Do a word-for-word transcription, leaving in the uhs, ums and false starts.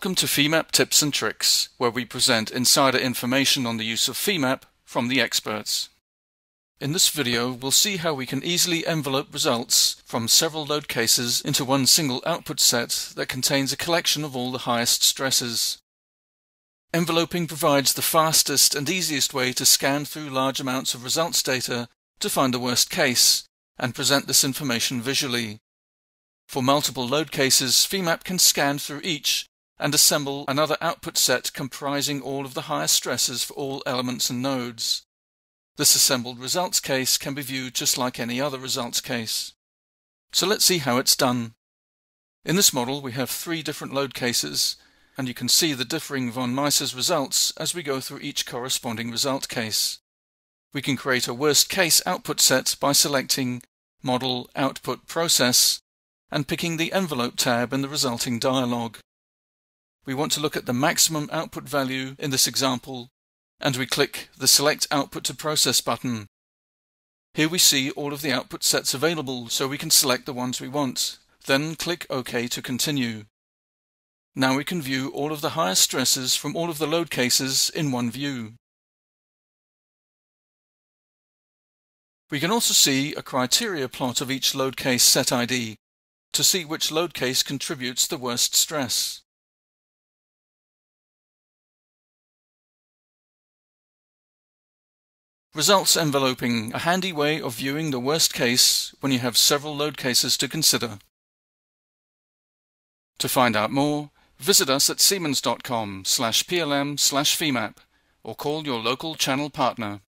Welcome to Femap Tips and Tricks, where we present insider information on the use of Femap from the experts. In this video, we'll see how we can easily envelope results from several load cases into one single output set that contains a collection of all the highest stresses. Enveloping provides the fastest and easiest way to scan through large amounts of results data to find the worst case and present this information visually. For multiple load cases, Femap can scan through each and assemble another output set comprising all of the highest stresses for all elements and nodes. This assembled results case can be viewed just like any other results case. So let's see how it's done. In this model we have three different load cases, and you can see the differing von Mises results as we go through each corresponding result case. We can create a worst case output set by selecting Model Output Process and picking the Envelope tab in the resulting dialog. We want to look at the maximum output value in this example, and we click the Select Output to Process button. Here we see all of the output sets available, so we can select the ones we want, then click OK to continue. Now we can view all of the highest stresses from all of the load cases in one view. We can also see a criteria plot of each load case set I D to see which load case contributes the worst stress. Results enveloping, a handy way of viewing the worst case when you have several load cases to consider. To find out more, visit us at siemens dot com slash P L M slash Femap or call your local channel partner.